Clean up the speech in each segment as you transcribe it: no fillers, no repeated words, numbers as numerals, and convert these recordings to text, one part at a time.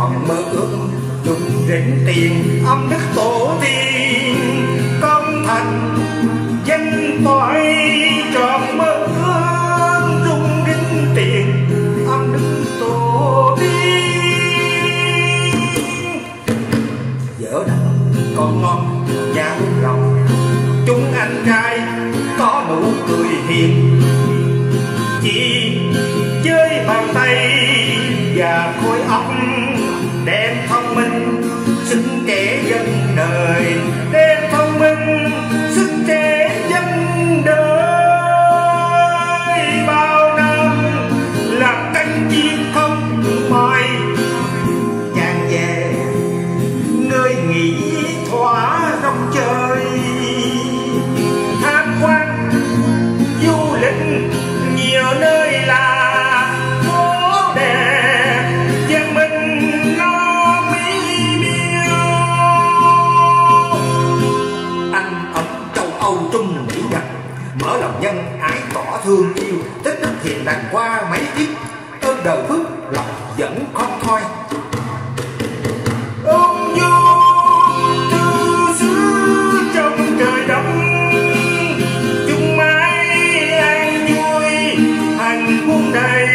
còn mơ ước dùng rỉnh tiền âm đức tổ tiên, công thành danh toại tròn mơ ước dùng rỉnh tiền âm đức tổ tiên. Dở đằng còn ngon dám lòng, chúng anh trai có nụ cười hiền, chỉ với bàn tay và khối óc đem thông minh sức trẻ dân đời, đem thông minh sức trẻ dân đời. Bao năm là cánh chim không mỏi chàng về nơi nghỉ thỏa rong chơi, tham quan du lịch nhiều nơi là phố đẹp, dân mình lo mỹ miêu. Anh ở châu Âu Trung Mỹ Nhật mở lòng nhân ái tỏ thương yêu, tích đức hiền lành qua mấy kiếp, ơn đời phước lòng vẫn không thôi. Ông vua thư xứ trong trời đất, chung mãi an vui hạnh phúc đầy,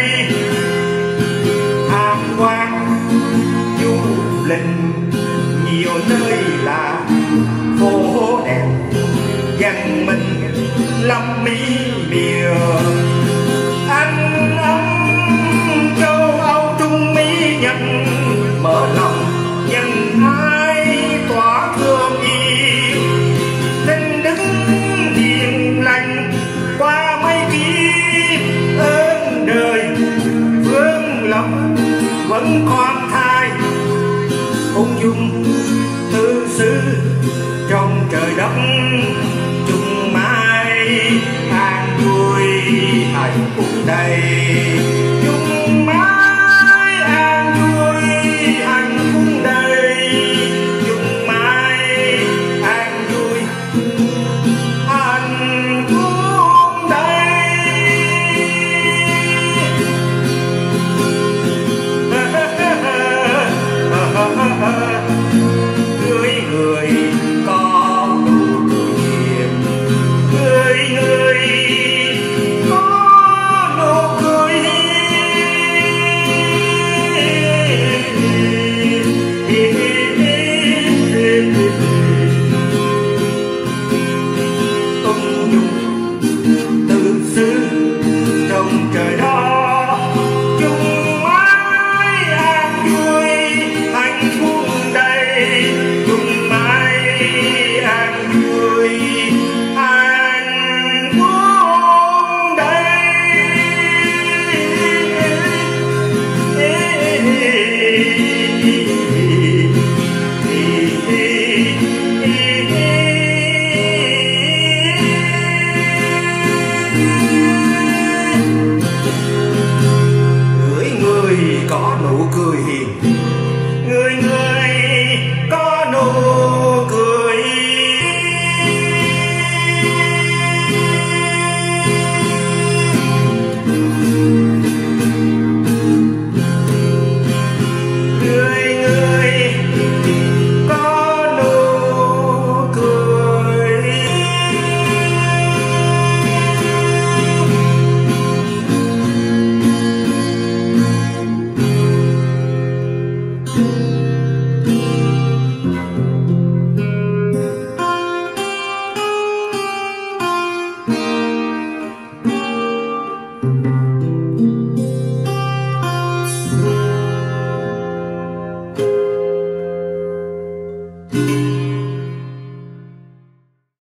tham quan du lịch nhiều nơi là phố đẹp, dân mình lâm mỹ miều. Anh ấm châu Âu Trung Mỹ Nhật mở lòng nhân ái tỏa thương yêu, tình đức hiền lành qua mấy kiếp, ơn đời vương lộc vẫn khoan thai, ung dung tư xứ trong trời đất.